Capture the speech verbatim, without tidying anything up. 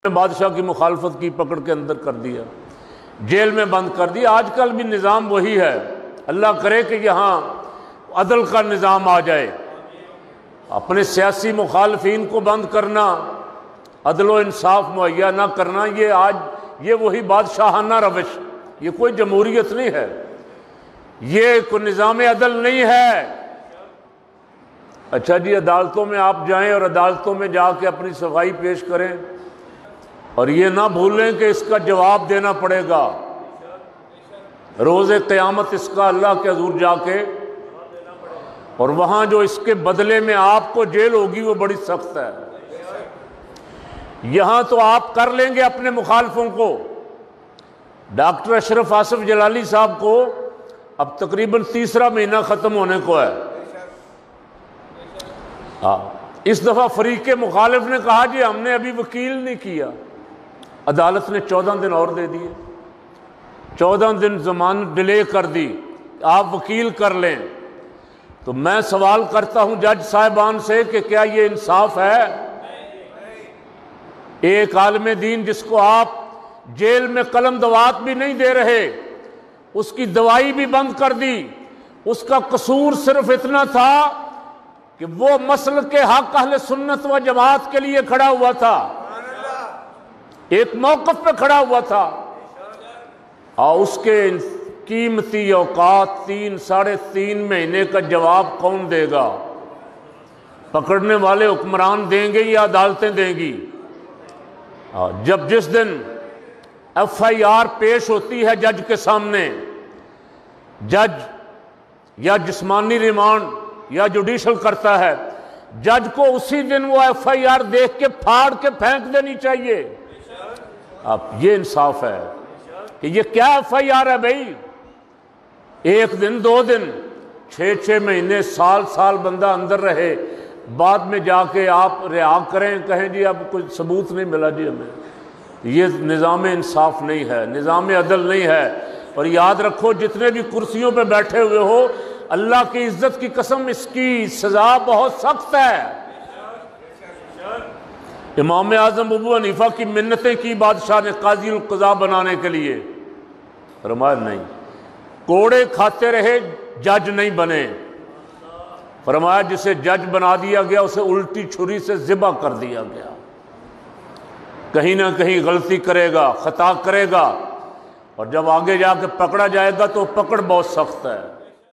بادشاہ کی مخالفت کی، پکڑ کے اندر کر دیا، جیل میں بند کر دیا۔ آج کل بھی نظام وہی ہے، اللہ کرے کہ یہاں عدل کا نظام آ جائے۔ اپنے سیاسی مخالفین کو بند کرنا، عدل و انصاف مہیا نہ کرنا، یہ آج یہ وہی بادشاہانہ روش، یہ کوئی جمہوریت نہیں ہے، یہ کوئی نظام عدل نہیں ہے۔ اچھا جی، عدالتوں میں آپ جائیں اور عدالتوں میں جا کے اپنی صفائی پیش کریں، اور یہ نہ بھولیں کہ اس کا جواب دینا پڑے گا روز قیامت، اس کا اللہ کے حضور جا کے، اور وہاں جو اس کے بدلے میں آپ کو جیل ہوگی وہ بڑی سخت ہے۔ یہاں تو آپ کر لیں گے اپنے مخالفوں کو۔ ڈاکٹر اشرف آصف جلالی صاحب کو اب تقریباً تیسرا مہینہ ختم ہونے کو ہے۔ ہاں، اس دفعہ فریق مخالف نے کہا جی ہم نے ابھی وکیل نہیں کیا، عدالت نے چودہ دن اور دے دیے، چودہ دن ضمانت ڈیلے کر دی، آپ وکیل کر لیں۔ تو میں سوال کرتا ہوں جج صاحبان سے کہ کیا یہ انصاف ہے؟ ایک عالم دین جس کو آپ جیل میں قلم دوات بھی نہیں دے رہے، اس کی دوائی بھی بند کر دی، اس کا قصور صرف اتنا تھا کہ وہ مسلک کے حق اہل سنت و جماعت کے لیے کھڑا ہوا تھا، ایک موقف پہ کھڑا ہوا تھا، اور اس کے قیمتی اوقات تین ساڑھے تین مہینے کا جواب کون دے گا؟ پکڑنے والے حکمران دیں گے یا عدالتیں دیں گی؟ جب جس دن ایف آئی آر پیش ہوتی ہے جج کے سامنے، جج یا جسمانی ریمانڈ یا جوڈیشل کرتا ہے، جج کو اسی دن وہ ایف آئی آر دیکھ کے پھاڑ کے پھینک دینی چاہیے۔ اب یہ انصاف ہے کہ یہ کیا ایف آئی آر ہے بھائی؟ ایک دن، دو دن، چھ چھ مہینے، سال سال بندہ اندر رہے، بعد میں جا کے آپ رہا کریں، کہیں جی اب کوئی ثبوت نہیں ملا جی ہمیں۔ یہ نظام انصاف نہیں ہے، نظام عدل نہیں ہے۔ اور یاد رکھو جتنے بھی کرسیوں پہ بیٹھے ہوئے ہو، اللہ کی عزت کی قسم اس کی سزا بہت سخت ہے۔ امام اعظم ابو حنیفہ کی منتیں کی بادشاہ نے قاضی القضاء بنانے کے لیے، فرمایا نہیں، کوڑے کھاتے رہے جج نہیں بنے۔ فرمایا جسے جج بنا دیا گیا اسے الٹی چھری سے ذبح کر دیا گیا، کہیں نہ کہیں غلطی کرے گا، خطا کرے گا، اور جب آگے جا کے پکڑا جائے گا تو پکڑ بہت سخت ہے۔